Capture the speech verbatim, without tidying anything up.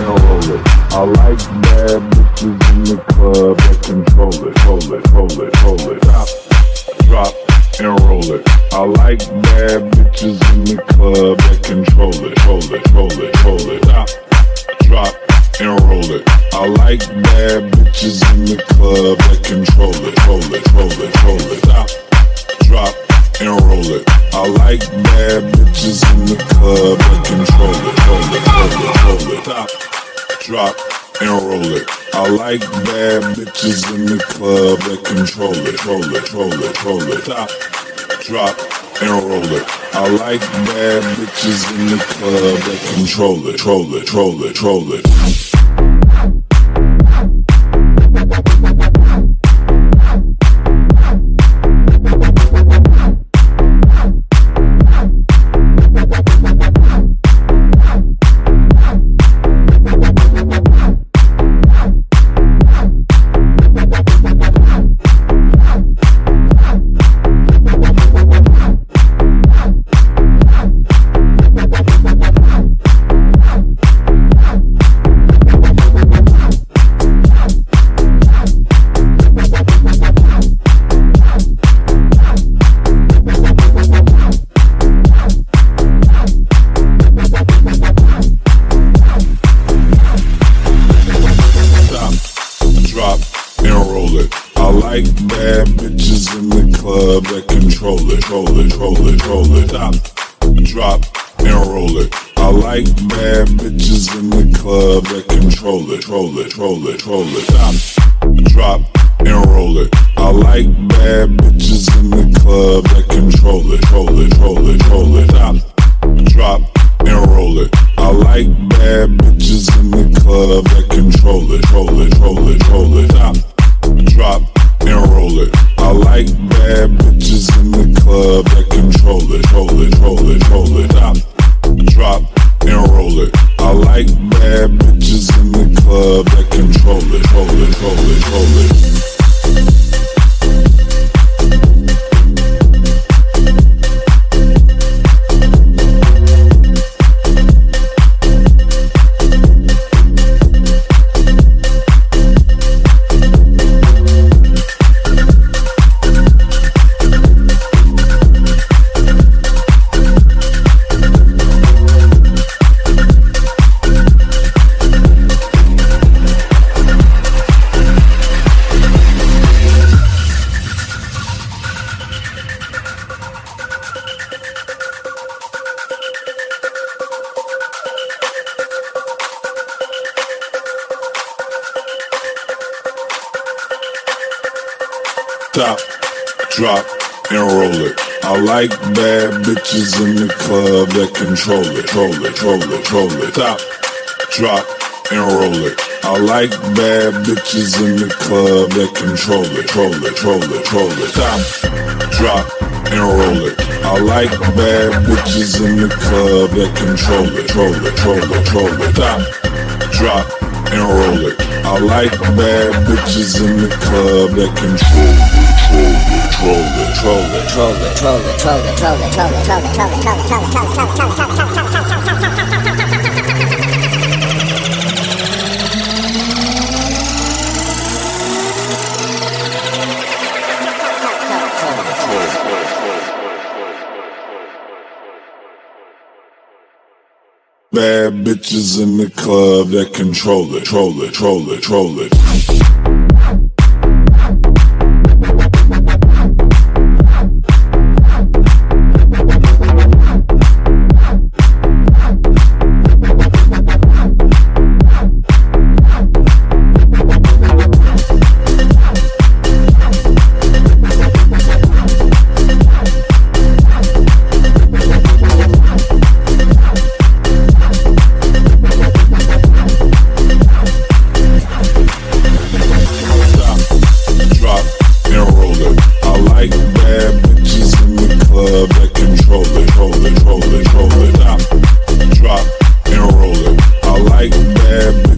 and roll it. I like bad bitches in the club that control it, roll it, roll it, roll it. Stop, drop, and roll it. I like bad bitches in the club that control it, roll it, roll it, roll it. Stop, drop, and roll it. I like bad bitches in the club that control it, roll it, roll it, roll it. Stop, drop, and roll it. I like bad bitches in the club that control it, roll it, roll it, roll it. Stop, drop, and roll it. I like bad bitches in the club that control it, roll it, roll it, roll it. Stop, drop, and roll it. I like bad bitches in the club that control it, roll it, roll it, roll it. Roll it, roll it, roll it, stop, drop, and roll it. I like bad bitches in the club that control it, roll it, roll it, roll it, stop, drop, and roll it. I like bad bitches in the club that control it, roll it, roll it, roll it, stop, drop, and roll it. I like bad bitches in the club that control it, roll it, roll it, roll it, stop, drop, and roll it. I like bad bitches in the club that control it, roll it, roll it, roll it. Stop, drop, and roll it. I like bad bitches in the club that control it, roll it, roll it, roll it. Stop, drop, and roll it. I like bad bitches in the club that control it, roll it, roll it, roll it. Stop, drop, and roll it. I like bad bitches in the club that control it, roll it, roll it, roll it. Stop, drop, and roll it. I like bad bitches in the club that control it. Troll it, troll it, troll it, troll it, troll it, troll it, troll it, troll it, troll it, troll it, troll it, troll it, troll it, troll it, troll it, troll Bad bitches in the club that control it, troll it, troll it, troll it. Roll it, roll it, roll it, stop, drop, and roll it. I like bad